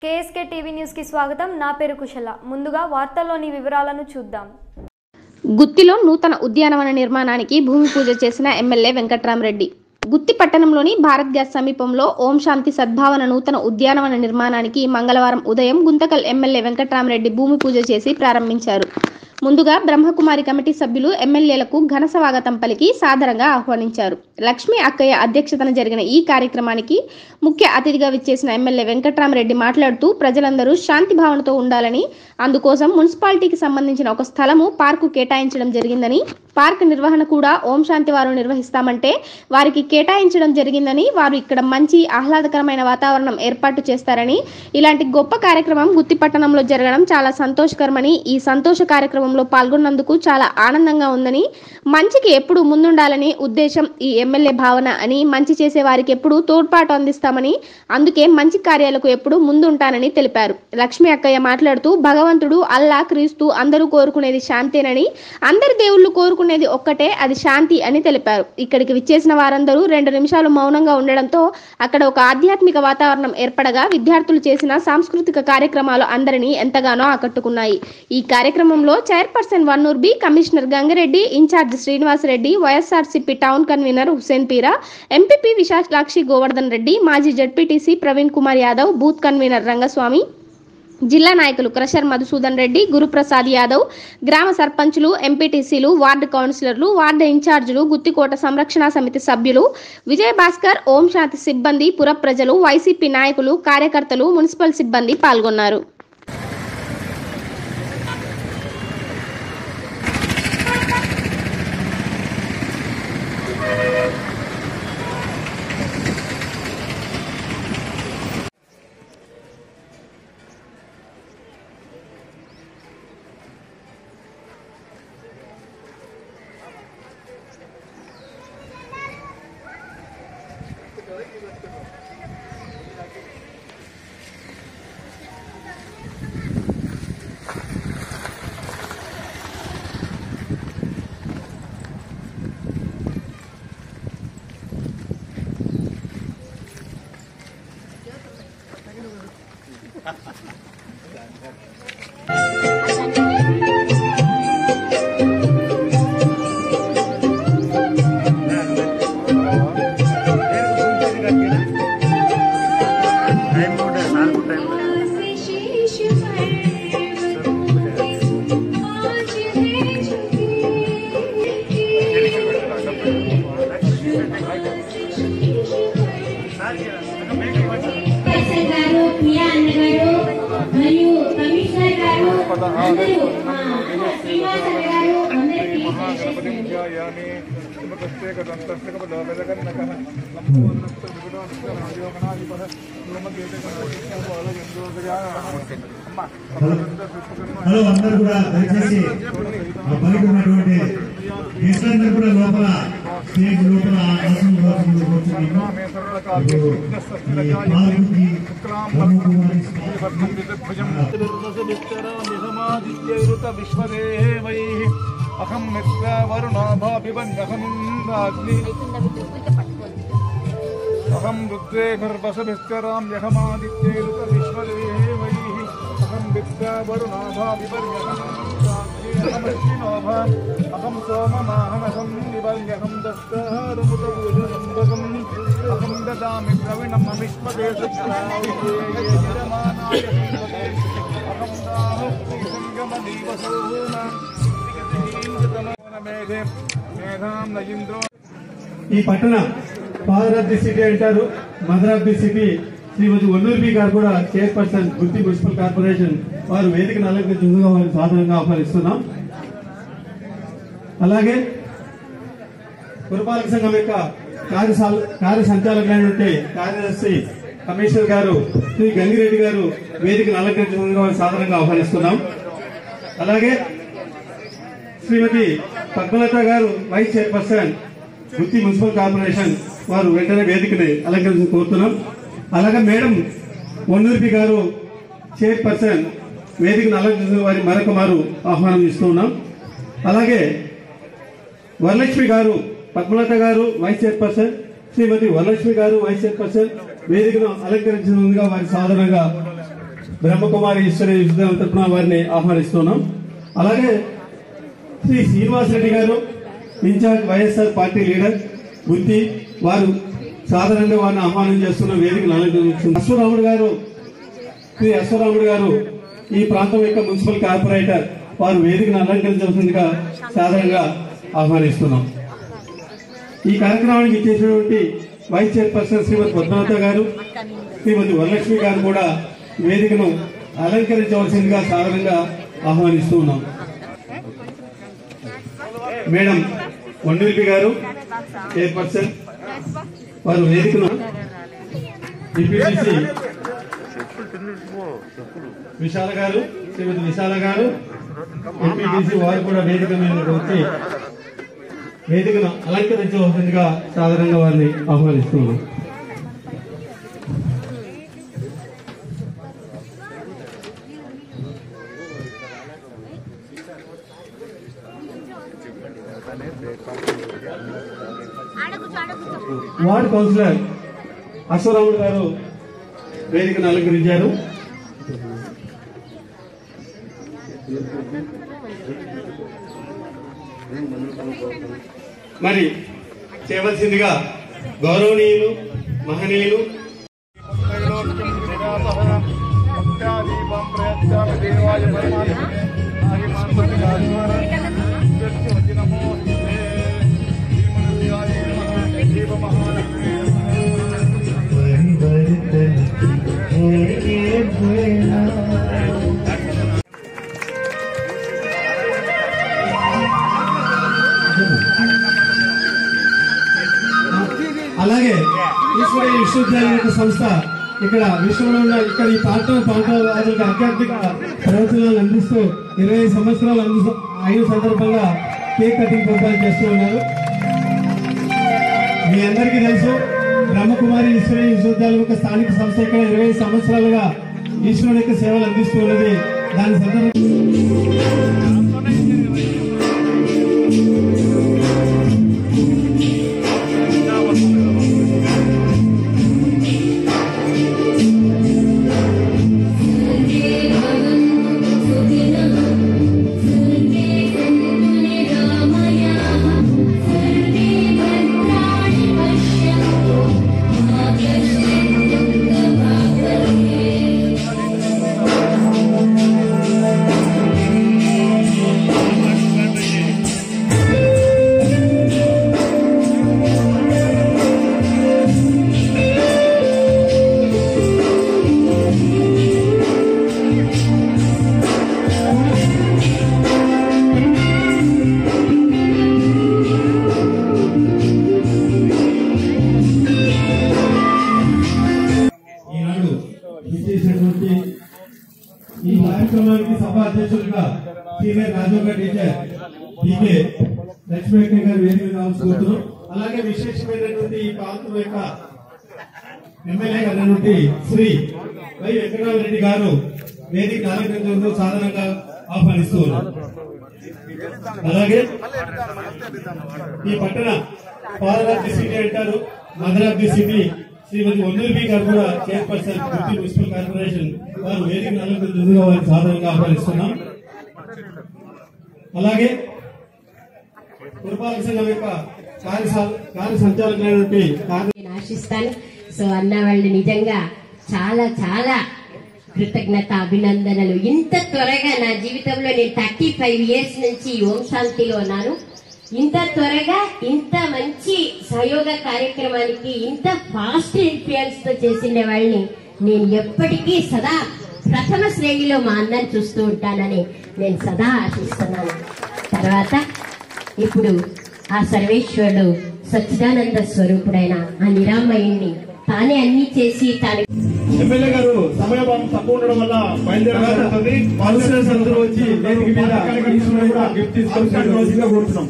KSK TV news కి స్వాగతం. నా పేరు కుశల. ముందుగా వార్తల్లోని వివరాలను చూద్దాం. గుత్తిలో నూతన ఉద్యానవన నిర్మాణానికి భూమి పూజ చేసిన ఎమ్మెల్యే వెంకట్రామరెడ్డి. గుత్తి పట్టణంలోని భారత్ గ్యాస్ సమీపంలో ఓం శాంతి సద్భావన నూతన ఉద్యానవన నిర్మాణానికి మంగళవారం ఉదయం గుంతకల్ ఎమ్మెల్యే వెంకట్రామరెడ్డి భూమి పూజ చేసి ప్రారంభించారు. ముందుగా బ్రహ్మకుమారి కమిటీ సభ్యులు ఎమ్మెల్యేలకు ఘన స్వాగతం పలికి సాదరంగా ఆహ్వానించారు. లక్ష్మీ అక్కయ్య అధ్యక్షతన జరిగిన ఈ కార్యక్రమానికి ముఖ్య అతిథిగా విచ్చేసిన ఎమ్మెల్యే వెంకట్రామరెడ్డి మాట్లాడుతూ ప్రజలందరూ శాంతి భావనతో ఉండాలని, అందుకోసం మున్సిపాలిటీకి సంబంధించిన ఒక స్థలము పార్కు కేటాయించడం జరిగిందని, పార్క్ నిర్వహణ కూడా ఓం శాంతి వారు నిర్వహిస్తామంటే వారికి కేటాయించడం జరిగిందని, వారు ఇక్కడ మంచి ఆహ్లాదకరమైన వాతావరణం ఏర్పాటు చేస్తారని, ఇలాంటి గొప్ప కార్యక్రమం గుత్తి పట్టణంలో జరగడం చాలా సంతోషకరమని, ఈ సంతోష కార్యక్రమంలో పాల్గొన్నందుకు చాలా ఆనందంగా ఉందని, మంచికి ఎప్పుడు ముందుండాలని ఉద్దేశం ఈ ఎమ్మెల్యే భావన అని, మంచి చేసే వారికి ఎప్పుడు తోడ్పాటు అందిస్తామని, అందుకే మంచి కార్యాలకు ఎప్పుడు ముందుంటానని తెలిపారు. లక్ష్మీ అక్కయ్య మాట్లాడుతూ భగవంతుడు, అల్లా, క్రీస్తు అందరూ కోరుకునేది శాంతేనని, అందరి దేవుళ్ళు కోరుకునేది ఒక్కటే, అది శాంతి అని తెలిపారు. ఇక్కడికి విచ్చేసిన వారందరూ 2 నిమిషాలు మౌనంగా ఉండడంతో అక్కడ ఒక ఆధ్యాత్మిక వాతావరణం ఏర్పడగా విద్యార్థులు చేసిన సాంస్కృతిక కార్యక్రమాలు అందరినీ ఎంతగానో ఆకట్టుకున్నాయి. ఈ కార్యక్రమంలో chairperson Vannur Bi, commissioner Gangireddy, in charge Srinivas Reddy, YSRCP town convener Hussain Peera, MPP Visalakshi Govardhan Reddy, మాజీ ZPTC Praveen Kumar Yadav, booth convener Rangaswamy, జిల్లా నాయకులు క్రషర్ మధుసూదన్ రెడ్డి, గురుప్రసాద్ యాదవ్, గ్రామ సర్పంచులు, ఎంపీటీసీలు, వార్డు కౌన్సిలర్లు, వార్డు ఇన్ఛార్జీలు, గుత్తికోట సంరక్షణ సమితి సభ్యులు, విజయభాస్కర్, ఓం శాంతి సిబ్బంది, పుర ప్రజలు, వైసీపీ నాయకులు, కార్యకర్తలు, మున్సిపల్ సిబ్బంది పాల్గొన్నారు. హలో అందరూ కూడా దయచేసి బయట ఉన్నటువంటి గెస్టులందరూ కూడా లోపల స్టేజ్ లోపల అహం మిత్ర వరుణాభాభివన్యహమింద్రాగ్ని అహం రుద్రే గర్భసభిస్తరాం యహమాదిత్యేరుత విశ్వదేవైః అహం మిత్ర వరుణాభాభివన్యహమింద్రాగ్నినోభాం అహం సోమమాహమహం వివల్యహం దస్తారముతభుజంబకం అహం దదామి ద్రవిణం అమిష్మదేశమానాయ అహం దాహస్తి సంగమదీవసోమ ఈ పట్టణ ఫాదర్ ఆఫ్ ది సిటీ అంటారు, mother of the city Shrimati Vannur Bi గారు కూడా చైర్పర్సన్ గుత్తి మున్సిపల్ కార్పొరేషన్ వారు వేదికను అలంకరించేందుకు వారిని సాధారణంగా ఆహ్వానిస్తున్నాం. అలాగే పురపాలక సంఘం యొక్క కార్య సంచాలకులైనటువంటి కార్యదర్శి కమిషనర్ గారు శ్రీ గంగిరెడ్డి గారు వేదికను అలంకరించేందుకు వారిని సాధారణంగా ఆహ్వానిస్తున్నాం. అలాగే శ్రీమతి పద్మలత గారు vice chairperson Gooty municipal corporation వారు వెంటనే వేదికని అలంకరించి కోరుతున్నాం. అలాగే మేడం వన్నూర్పి గారు చైర్పర్సన్ వేదికను అలంకరించిన వారి మరొక మారు ఆహ్వానం ఇస్తున్నాం. అలాగే వరలక్ష్మి గారు, పద్మలత గారు వైస్ చైర్పర్సన్, శ్రీమతి వరలక్ష్మి గారు వైస్ చైర్పర్సన్ వేదికను అలంకరించినందుగా వారి సాధారణంగా బ్రహ్మకుమారి ఈశ్వరి విశ్వవిద్యాలయం తరఫున వారిని ఆహ్వానిస్తున్నాం. అలాగే శ్రీ శ్రీనివాస్ రెడ్డి గారు in charge YSR party leader Gooty, వారు సాధారణంగా వారిని ఆహ్వానం చేస్తున్న వేదికను అలంకరిస్తున్నారు. శ్రీ అశ్వరాముడు గారు ఈ ప్రాంతం యొక్క మున్సిపల్ కార్పొరేటర్, వారు వేదికను అలంకరించవలసిందిగా సాధారణంగా ఆహ్వానిస్తున్నాం. ఈ కార్యక్రమానికి ఇచ్చేసినటువంటి వైస్ చైర్పర్సన్ శ్రీమతి పద్మనాథ గారు, శ్రీమతి వరలక్ష్మి గారు కూడా వేదికను అలంకరించవలసిందిగా సాధారణంగా ఆహ్వానిస్తూ ఉన్నాం. మేడం వండూరి గారు చైర్పర్సన్, వారు వేదికను డిప్యూటీసీ విశాల గారు, శ్రీమతి విశాల గారు ఎంపీటీసీ, వారు కూడా వేదిక మీదకి వచ్చి వేదికను అలంకరించవలసిందిగా సాధారణంగా వారిని ఆహ్వానిస్తున్నాం. వార్డు కౌన్సిలర్ అశ్వరాముడు గారు వేదికను అలంకరించారు. మరి చేయవలసిందిగా గౌరవనీయులు మహనీయులు అలాగే ఈశ్వరీయ విశ్వవిద్యాలయం యొక్క సంస్థ ఇక్కడ విశ్వంలో ఉన్న ఇక్కడ ఈ ప్రాంతాలకు ఆధ్యాత్మిక ప్రవచనాలు అందిస్తూ 20 సంవత్సరాలు అయిన సందర్భంగా కేక్ కటింగ్ ప్రోగ్రాం చేస్తూ ఉన్నారు. మీ అందరికీ తెలుసు, బ్రహ్మకుమారి ఈశ్వరీయ విశ్వవిద్యాలయం యొక్క స్థానిక సంస్థ ఇక్కడ 20 సంవత్సరాలుగా ఈశ్వరుని యొక్క సేవలు అందిస్తూ ఉన్నది. దాని సందర్భంగా ఈ కార్యక్రమానికి సభ అధ్యక్షులుగా సీనియర్ రాజోగ టీచర్ టీకే లక్ష్మీ గారు వేదిక రావాల్సుకుంటున్నాం. అలాగే విశేషమైనటువంటి ఈ ప్రాంతం యొక్క ఎమ్మెల్యే అయినటువంటి శ్రీ వై వెంకటరామరెడ్డి గారు వేదిక అలంకరించడంలో సాధారణంగా ఆహ్వానిస్తూ ఉన్నారు. అలాగే ఈ పట్టణ ఫాదర్ ఆఫ్ ది సిటీ అంటారు, mother of the city Shrimati Vanduri గారు కూడా చైర్పర్సన్ గుత్తి మున్సిపల్ కార్పొరేషన్, వారు వేదిక అలంకరించడంలో వారిని సాధారణంగా ఆహ్వానిస్తున్నాం. అలాగే పురపాలక సంఘం యొక్క కార్య సంచాలకులైనటువంటి ఆశిస్తాను. సో అన్న వాళ్ళు నిజంగా చాలా చాలా కృతజ్ఞత, అభినందనలు. ఇంత త్వరగా నా జీవితంలో నేను 35 years నుంచి ఓం శాంతిలో ఉన్నాను. ఇంత త్వరగా ఇంత మంచి సహయోగ కార్యక్రమానికి ఇంత ఫాస్ట్ ఇన్ఫ్లుయెన్స్ తో చేసిన వాళ్ళని నేను ఎప్పటికీ సదా ప్రథమ శ్రేణిలో మా అన్నని చూస్తూ ఉంటానని నేను సదా ఆశిస్తున్నాను. తర్వాత ఇప్పుడు ఆ సర్వేశ్వరుడు సచ్చిదానంద స్వరూపుడైన ఆ నిరామయుణ్ణి తానే అన్ని చేసి తాను ఎమ్మెల్యే గారు సమయభావం తక్కువ ఉండడం వల్ల బయలుదేరాలి. కౌన్సిలర్స్ అందరూ వచ్చి వేదిక మీద గిఫ్ట్ తీసుకొని కోరుతున్నాం.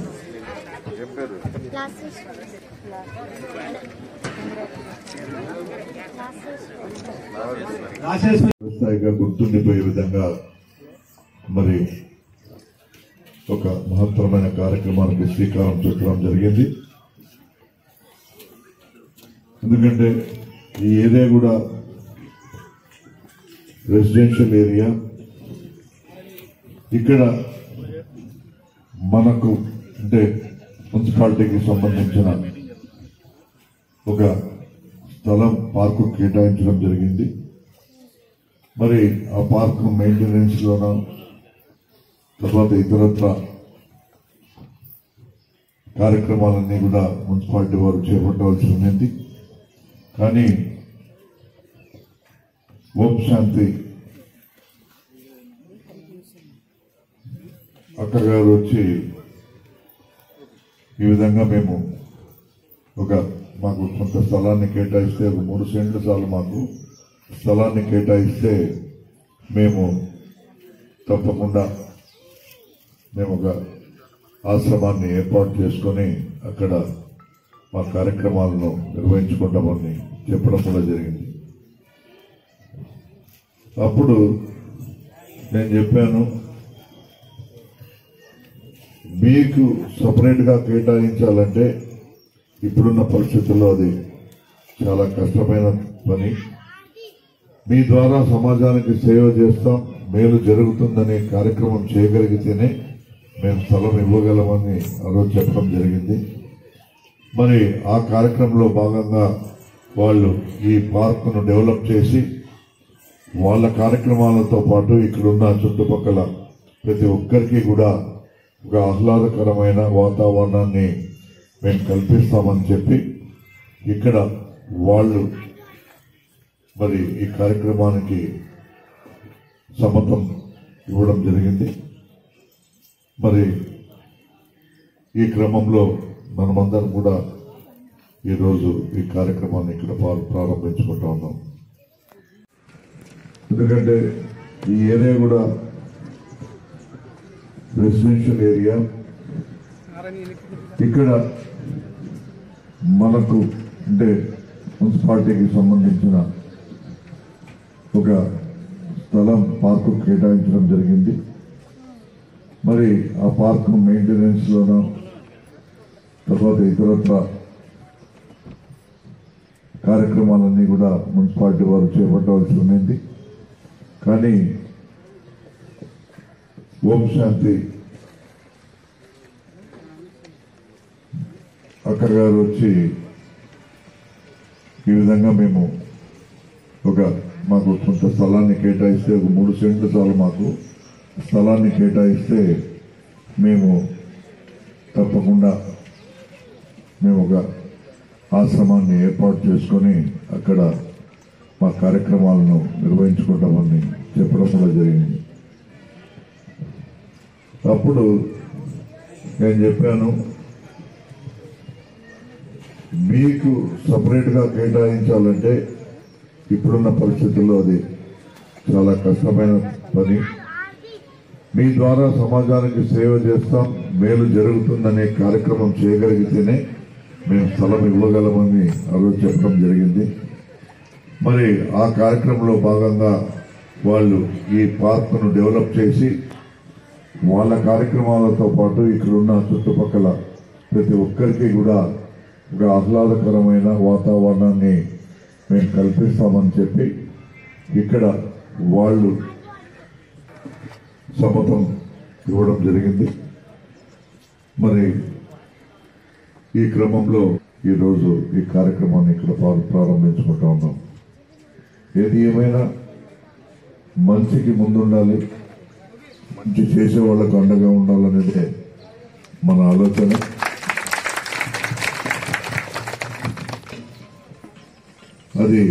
స్థాయిగా గుర్తుండిపోయే విధంగా మరి ఒక మహత్తరమైన కార్యక్రమానికి శ్రీకారం చుట్టడం జరిగింది. ఎందుకంటే ఈ ఏరియా కూడా రెసిడెన్షియల్ ఏరియా. ఇక్కడ మనకు అంటే మున్సిపాలిటీకి సంబంధించిన ఒక స్థలం పార్కు కేటాయించడం జరిగింది. మరి ఆ పార్కు మెయింటెనెన్స్ లోన తర్వాత ఇతరత్ర కార్యక్రమాలన్నీ కూడా మున్సిపాలిటీ వారు చేపట్టవలసి ఉంది. కానీ ఓం శాంతి అక్కగారు వచ్చి ఈ విధంగా మేము మాకు కొంత స్థలాన్ని కేటాయిస్తే, ఒక 3 సెంట్లు చాలు మాకు స్థలాన్ని కేటాయిస్తే మేము తప్పకుండా మేము ఒక ఆశ్రమాన్ని ఏర్పాటు చేసుకొని అక్కడ మా కార్యక్రమాలను నిర్వహించుకుంటామని చెప్పడం కూడా జరిగింది. అప్పుడు నేను చెప్పాను, మీకు సపరేట్ గా కేటాయించాలంటే ఇప్పుడున్న పరిస్థితుల్లో అది చాలా కష్టమైన పని. మీ ద్వారా సమాజానికి సేవ చేస్తాం, మేలు జరుగుతుందనే కార్యక్రమం చేయగలిగితేనే మేము స్థలం ఇవ్వగలమని ఆ రోజు చెప్పడం జరిగింది. మరి ఆ కార్యక్రమంలో భాగంగా వాళ్ళు ఈ పార్కును డెవలప్ చేసి వాళ్ళ కార్యక్రమాలతో పాటు ఇక్కడున్న చుట్టుపక్కల ప్రతి ఒక్కరికి కూడా ఒక ఆహ్లాదకరమైన వాతావరణాన్ని మేము కల్పిస్తామని చెప్పి ఇక్కడ వాళ్ళు మరి ఈ కార్యక్రమానికి సమ్మతం ఇవ్వడం జరిగింది. మరి ఈ క్రమంలో మనమందరం కూడా ఈరోజు ఈ కార్యక్రమాన్ని ఇక్కడ ప్రారంభించుకుంటా ఉన్నాం. ఎందుకంటే ఈ ఏరియా కూడా రెసిడెన్షియల్ ఏరియా. ఇక్కడ మనకు అంటే మున్సిపాలిటీకి సంబంధించిన ఒక స్థలం పార్కు కేటాయించడం జరిగింది. మరి ఆ పార్కు మెయింటెనెన్స్ లోన తర్వాత ఇతరత్ర కార్యక్రమాలన్నీ కూడా మున్సిపాలిటీ వారు చేపట్టవలసి ఉంది. కానీ ఓం శాంతి అక్కగారు వచ్చి ఈ విధంగా మేము మాకు కొంత స్థలాన్ని కేటాయిస్తే, ఒక 3 సెంట్లు చాలు మాకు స్థలాన్ని కేటాయిస్తే మేము తప్పకుండా మేము ఒక ఆశ్రమాన్ని ఏర్పాటు చేసుకొని అక్కడ మా కార్యక్రమాలను నిర్వహించుకుంటామని చెప్పడం కూడా జరిగింది. అప్పుడు నేను చెప్పాను, మీకు సపరేట్ గా కేటాయించాలంటే ఇప్పుడున్న పరిస్థితుల్లో అది చాలా కష్టమైన పని. మీ ద్వారా సమాజానికి సేవ చేస్తాం, మేలు జరుగుతుందనే కార్యక్రమం చేయగలిగితేనే మేము స్థలం ఇవ్వగలమని ఆ రోజు చెప్పడం జరిగింది. మరి ఆ కార్యక్రమంలో భాగంగా వాళ్ళు ఈ పార్కును డెవలప్ చేసి వాళ్ళ కార్యక్రమాలతో పాటు ఇక్కడున్న చుట్టుపక్కల ప్రతి ఒక్కరికి కూడా ఒక ఆహ్లాదకరమైన వాతావరణాన్ని మేము కల్పిస్తామని చెప్పి ఇక్కడ వాళ్ళు సమ్మతం ఇవ్వడం జరిగింది. మరి ఈ క్రమంలో ఈరోజు ఈ కార్యక్రమాన్ని ఇక్కడ ప్రారంభించుకుంటా ఉన్నాం. ఏది ఏమైనా మంచికి ముందుండాలి, మంచి చేసే వాళ్లకు అండగా ఉండాలనేదే మన ఆలోచన. అది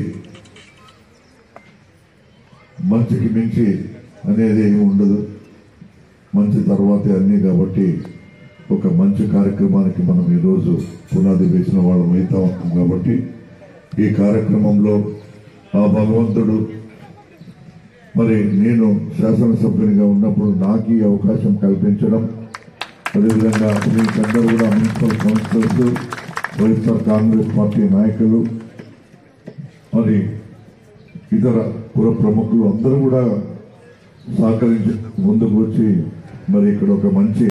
మంచికి మించి అనేది ఏమి ఉండదు, మంచి తర్వాతే అన్ని. కాబట్టి ఒక మంచి కార్యక్రమానికి మనం ఈరోజు పునాది వేసిన వాళ్ళం అవుతా ఉన్నాం. కాబట్టి ఈ కార్యక్రమంలో ఆ భగవంతుడు మరి నేను శాసనసభ్యునిగా ఉన్నప్పుడు నాకు ఈ అవకాశం కల్పించడం, అదేవిధంగా మీకందరూ కూడా municipal councillors, YSR Congress party నాయకులు, మరి ఇతర పుర ప్రముఖులు అందరూ కూడా సహకరించి ముందుకు వచ్చి మరి ఇక్కడ ఒక మంచి